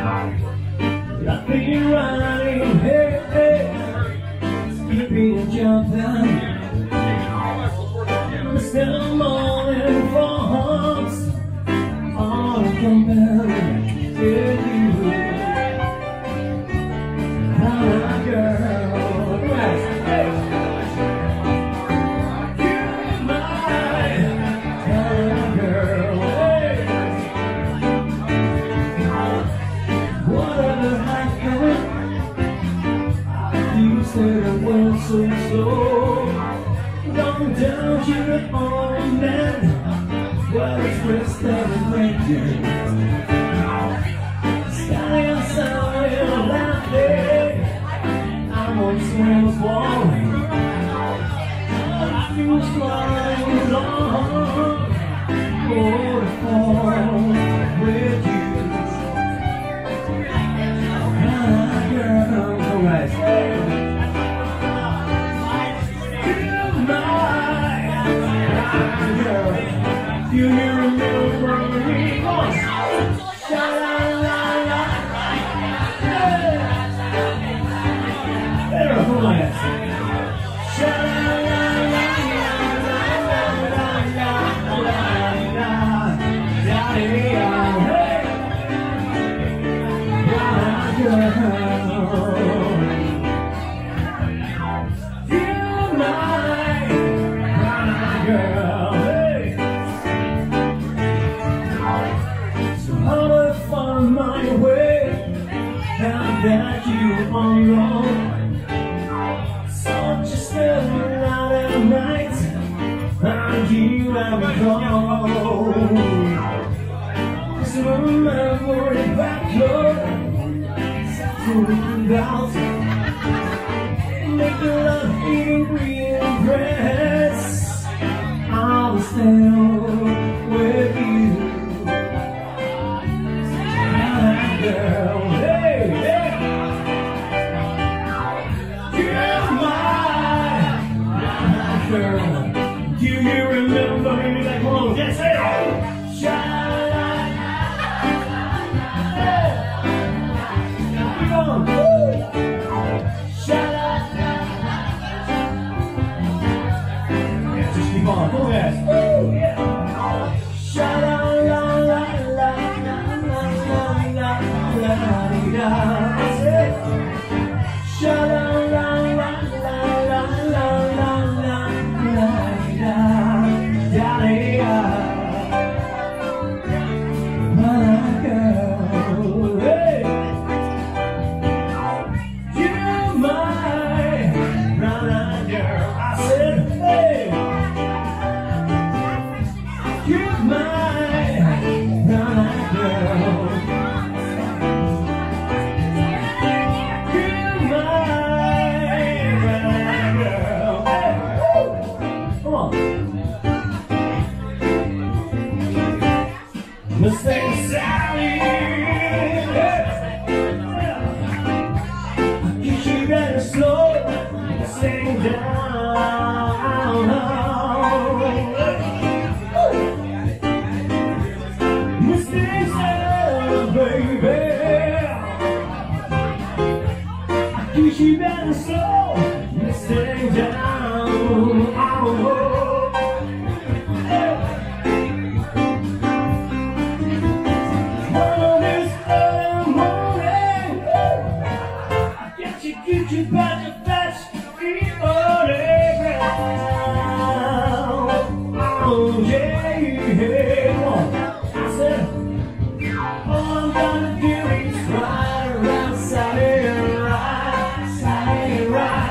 I've been running, hey, hey, keeping jumping. Still morning falls on a compelling to you. My girl, hey. You're my girl, hey. What other high current? You said it went so slow. Don't doubt you're on man. Well, it's worse than a breaking. Sky outside will laugh there. I'm on swell's wall. I feel flying long. Oh, to fall with you. My girl, alright. Do you remember me? Sha-la-la-la. Better, hold on, yes. That you on your own, so just spend the night and night, and you have a go. Just remember it back to the doubt. Make the love eating green dress. I'll stay with you, my girl. Girl, do you remember me? Like, come on, yes, hey! Sha-la-la-la. Keep on. Sha-la-la-la. Yeah, just keep on. Go ahead. Yeah. Sha-la-la-la-la. That's it. Sha-la-la-la-la. Mistake Sally, you better slow, stay down. Mistake Sally, baby, you better slow, stay down. Get you back to fetch me on the ground. Oh yeah, yeah. I said, all I'm gonna do is ride around, side and right, side and right.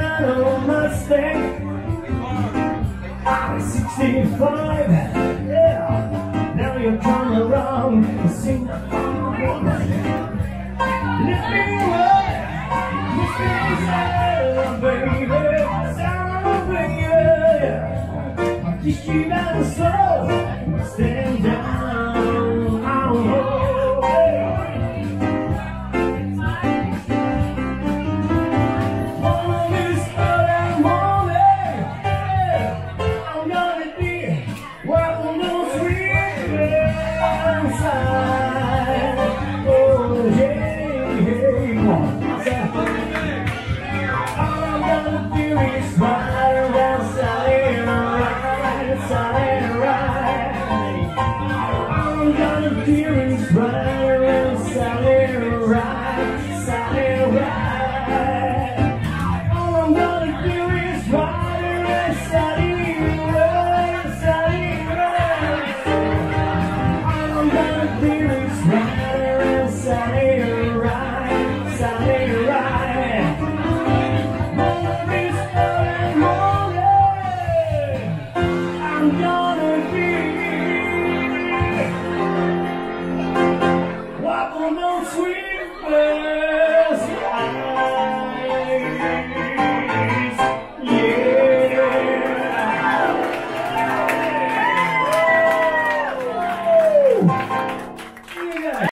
piano Mustang. I'm 65, yeah. Now you come around and sing the song. Lift me away, baby, sound baby. I'll kiss you down the soul, stand down, I'll hold. On this early morning, I'm gonna be walking those streets inside. Oh, hey, hey, come on. All I'm gonna do is ride around, side right, side right. All I'm gonna do is ride around, side right, side right. All I'm gonna do is ride around, side right, side right. All I'm gonna do is ride around, side right, side right. I'm gonna